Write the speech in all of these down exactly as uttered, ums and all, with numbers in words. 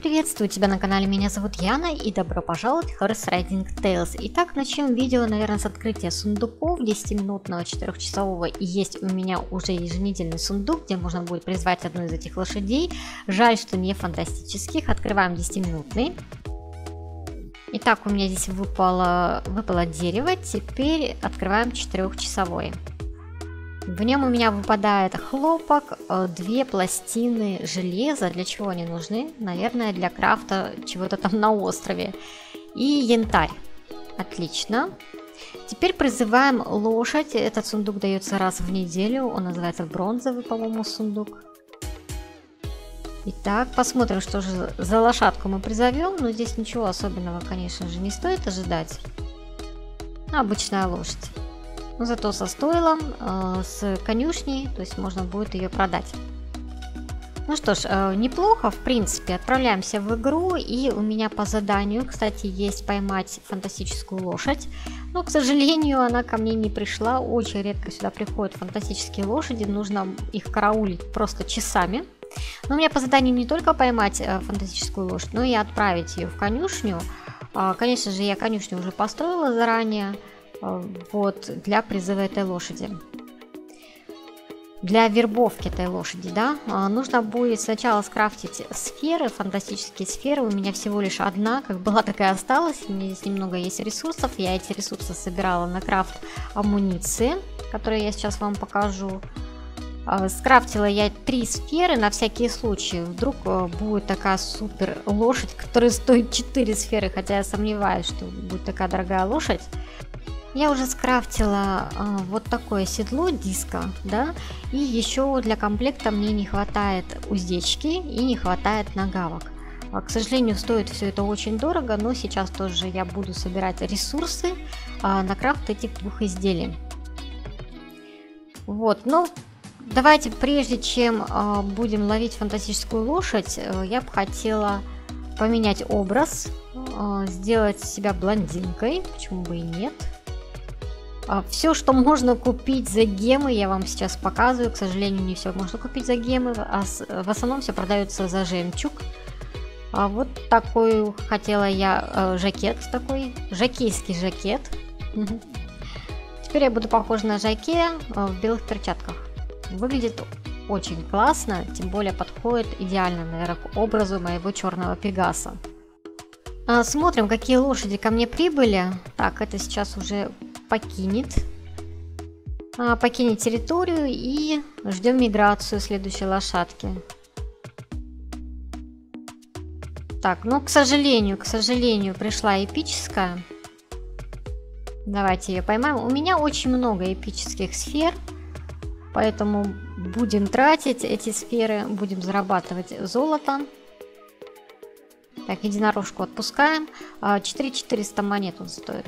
Приветствую тебя на канале, меня зовут Яна и добро пожаловать в Horse Riding Tales. Итак, начнем видео, наверное, с открытия сундуков десятиминутного четырехчасового. И есть у меня уже еженедельный сундук, где можно будет призвать одну из этих лошадей. Жаль, что не фантастических. Открываем десятиминутный. Итак, у меня здесь выпало, выпало дерево, теперь открываем четырехчасовой. В нем у меня выпадает хлопок, две пластины железа. Для чего они нужны? Наверное, для крафта чего-то там на острове. И янтарь. Отлично. Теперь призываем лошадь. Этот сундук дается раз в неделю. Он называется бронзовый, по-моему, сундук. Итак, посмотрим, что же за лошадку мы призовем. Но здесь ничего особенного, конечно же, не стоит ожидать. Обычная лошадь. Но зато со стойлом, э, с конюшней, то есть можно будет ее продать. Ну что ж, э, неплохо, в принципе. Отправляемся в игру, и у меня по заданию, кстати, есть поймать фантастическую лошадь. Но, к сожалению, она ко мне не пришла. Очень редко сюда приходят фантастические лошади, нужно их караулить просто часами. Но у меня по заданию не только поймать э, фантастическую лошадь, но и отправить ее в конюшню. Э, конечно же, я конюшню уже построила заранее. Вот, для призыва этой лошади. Для вербовки этой лошади, да, нужно будет сначала скрафтить сферы, фантастические сферы. У меня всего лишь одна, как была, так и осталась. У меня здесь немного есть ресурсов. Я эти ресурсы собирала на крафт амуниции, которые я сейчас вам покажу. Скрафтила я три сферы на всякий случай. Вдруг будет такая супер лошадь, которая стоит четыре сферы, хотя я сомневаюсь, что будет такая дорогая лошадь. Я уже скрафтила э, вот такое седло диска, да, и еще для комплекта мне не хватает уздечки и не хватает нагавок. А, к сожалению, стоит все это очень дорого, но сейчас тоже я буду собирать ресурсы э, на крафт этих двух изделий. Вот, ну, давайте, прежде чем э, будем ловить фантастическую лошадь, э, я бы хотела поменять образ, э, сделать себя блондинкой, почему бы и нет. Все, что можно купить за гемы, я вам сейчас показываю. К сожалению, не все можно купить за гемы, а в основном все продается за жемчуг. А вот такой хотела я э, жакет, такой жакейский жакет. Теперь я буду похожа на жаке э, в белых перчатках. Выглядит очень классно, тем более подходит идеально, наверное, к образу моего черного пегаса. А, смотрим, какие лошади ко мне прибыли. Так, это сейчас уже покинет, а, покинет территорию, и ждем миграцию следующей лошадки. Так, ну, к сожалению, к сожалению, пришла эпическая. Давайте ее поймаем. У меня очень много эпических сфер, поэтому будем тратить эти сферы, будем зарабатывать золото. Так, единорожку отпускаем. четыре тысячи четыреста монет он стоит.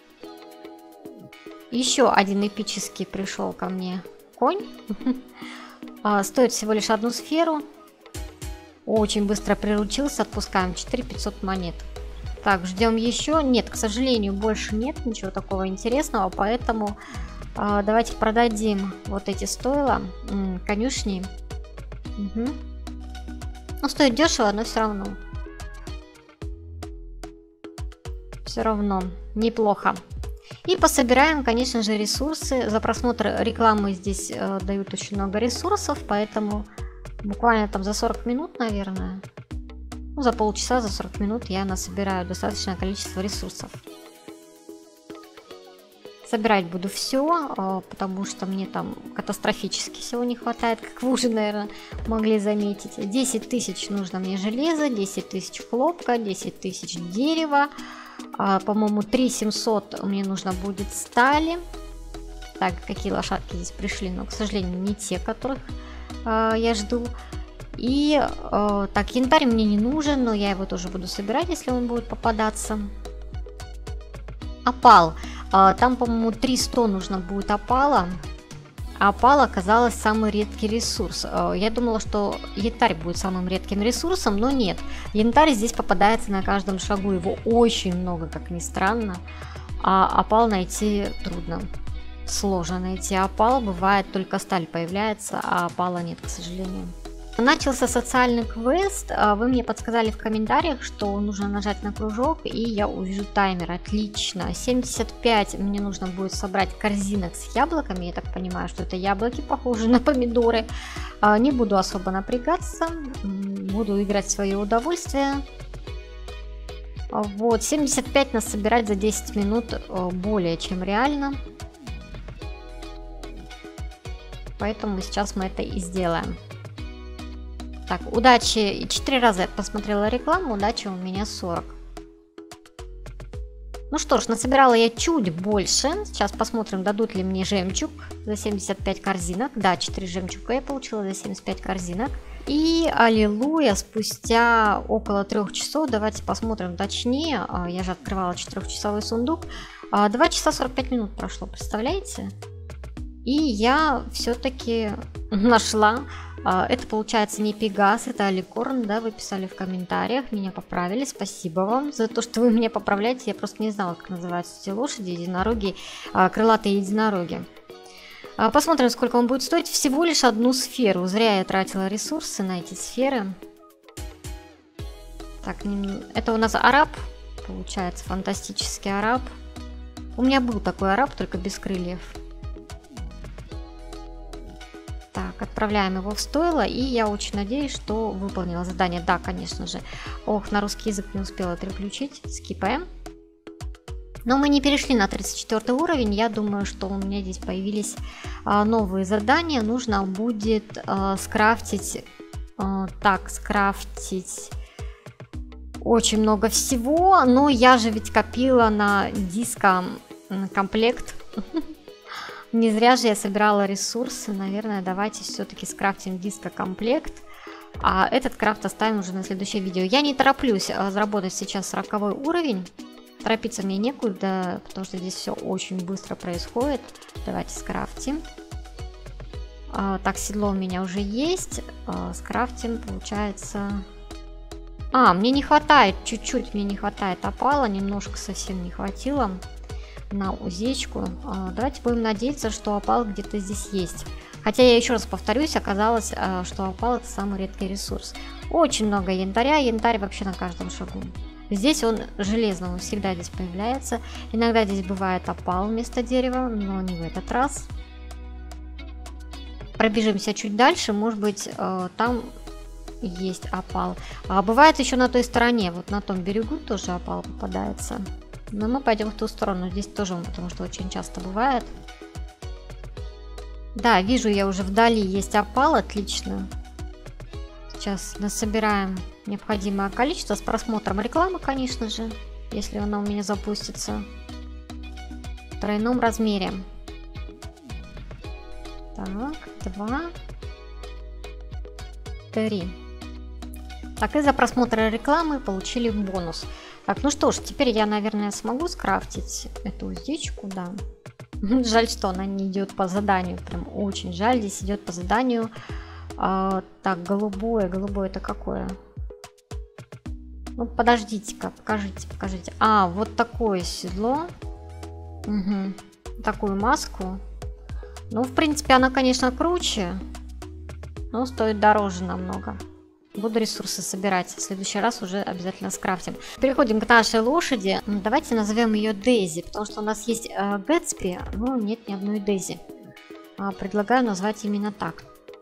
Еще один эпический пришел ко мне конь. Стоит всего лишь одну сферу. Очень быстро приручился. Отпускаем четыре тысячи пятьсот монет. Так, ждем еще. Нет, к сожалению, больше нет ничего такого интересного. Поэтому а, давайте продадим вот эти стойла. М, конюшни. Угу. Ну, стоит дешево, но все равно. Все равно неплохо. И пособираем, конечно же, ресурсы. За просмотр рекламы здесь э, дают очень много ресурсов, поэтому буквально там за сорок минут, наверное, ну, за полчаса, за сорок минут я насобираю достаточное количество ресурсов. Собирать буду все, э, потому что мне там катастрофически всего не хватает, как вы уже, наверное, могли заметить. десять тысяч нужно мне железа, десять тысяч хлопка, десять тысяч дерева. А, по-моему, три тысячи семьсот мне нужно будет стали. Так, какие лошадки здесь пришли, но, к сожалению, не те, которых а, я жду. И, а, так, янтарь мне не нужен, но я его тоже буду собирать, если он будет попадаться. Опал. А, там, по-моему, триста нужно будет опала. А опал оказалось самый редкий ресурс. Я думала, что янтарь будет самым редким ресурсом, но нет. Янтарь здесь попадается на каждом шагу. Его очень много, как ни странно. А опал найти трудно. Сложно найти опал. Бывает, только сталь появляется, а опала нет, к сожалению. Начался социальный квест, вы мне подсказали в комментариях, что нужно нажать на кружок, и я увижу таймер. Отлично. семьдесят пять мне нужно будет собрать корзинок с яблоками. Я так понимаю, что это яблоки, похожи на помидоры. Не буду особо напрягаться, буду играть в свое удовольствие. Вот, семьдесят пять нас собирать за десять минут более чем реально. Поэтому сейчас мы это и сделаем. Так, удачи. четыре раза я посмотрела рекламу, удачи у меня сорок. Ну что ж, насобирала я чуть больше. Сейчас посмотрим, дадут ли мне жемчуг за семьдесят пять корзинок. Да, четыре жемчуга я получила за семьдесят пять корзинок. И аллилуйя, спустя около трех часов, давайте посмотрим точнее. Я же открывала четырехчасовой сундук. два часа сорок пять минут прошло, представляете? И я все-таки нашла. Это получается не Пегас, это Аликорн, да, вы писали в комментариях, меня поправили, спасибо вам за то, что вы меня поправляете, я просто не знала, как называются эти лошади, единороги, крылатые единороги. Посмотрим, сколько он будет стоить, всего лишь одну сферу, зря я тратила ресурсы на эти сферы. Так, это у нас араб, получается, фантастический араб. У меня был такой араб, только без крыльев. Так, отправляем его в стойло, и я очень надеюсь, что выполнила задание. Да, конечно же. Ох, на русский язык не успела переключить. Скипаем. Но мы не перешли на тридцать четвёртый уровень. Я думаю, что у меня здесь появились а, новые задания. Нужно будет а, скрафтить... А, так, скрафтить... Очень много всего. Но я же ведь копила на диско комплект. Не зря же я собирала ресурсы. Наверное, давайте все-таки скрафтим диско-комплект. А этот крафт оставим уже на следующее видео. Я не тороплюсь заработать сейчас сороковой уровень. Торопиться мне некуда, потому что здесь все очень быстро происходит. Давайте скрафтим. А, так, седло у меня уже есть. А, скрафтим, получается... А, мне не хватает, чуть-чуть мне не хватает опала. Немножко совсем не хватило на уздечку. Давайте будем надеяться, что опал где-то здесь есть. Хотя я еще раз повторюсь, оказалось, что опал это самый редкий ресурс. Очень много янтаря, янтарь вообще на каждом шагу. Здесь он железный, он всегда здесь появляется. Иногда здесь бывает опал вместо дерева, но не в этот раз. Пробежимся чуть дальше, может быть там есть опал. А бывает еще на той стороне, вот на том берегу тоже опал попадается. Но мы пойдем в ту сторону, здесь тоже, потому что очень часто бывает. Да, вижу я уже вдали есть опал, отлично. Сейчас насобираем необходимое количество с просмотром рекламы, конечно же, если она у меня запустится. В тройном размере. Так, два, три. Так, и за просмотр рекламы получили бонус. Так, ну что ж, теперь я, наверное, смогу скрафтить эту уздечку, да. Жаль, что она не идет по заданию, прям очень жаль, здесь идет по заданию. А, так, голубое, голубое это какое? Ну, подождите-ка, покажите, покажите. А, вот такое седло. Угу. Такую маску. Ну, в принципе, она, конечно, круче, но стоит дороже намного. Буду ресурсы собирать. В следующий раз уже обязательно скрафтим. Переходим к нашей лошади. Давайте назовем ее Дейзи, потому что у нас есть э, Гэтсби, но нет ни одной Дейзи. А, предлагаю назвать именно так.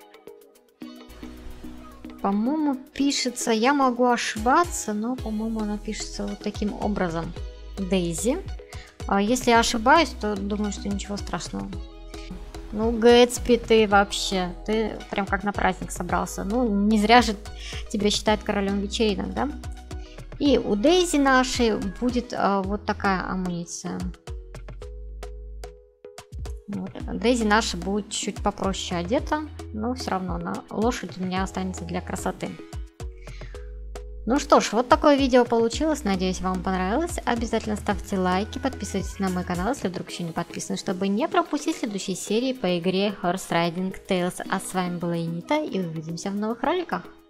По-моему, пишется... Я могу ошибаться, но, по-моему, она пишется вот таким образом. Дейзи. А если я ошибаюсь, то думаю, что ничего страшного. Ну, Гэтсби, ты вообще, ты прям как на праздник собрался. Ну, не зря же тебя считают королем вечеринок, да? И у Дейзи нашей будет а, вот такая амуниция. Вот. Дейзи наша будет чуть попроще одета, но все равно на лошадь у меня останется для красоты. Ну что ж, вот такое видео получилось, надеюсь, вам понравилось. Обязательно ставьте лайки, подписывайтесь на мой канал, если вдруг еще не подписаны, чтобы не пропустить следующие серии по игре Horse Riding Tales. А с вами была Энита, и увидимся в новых роликах.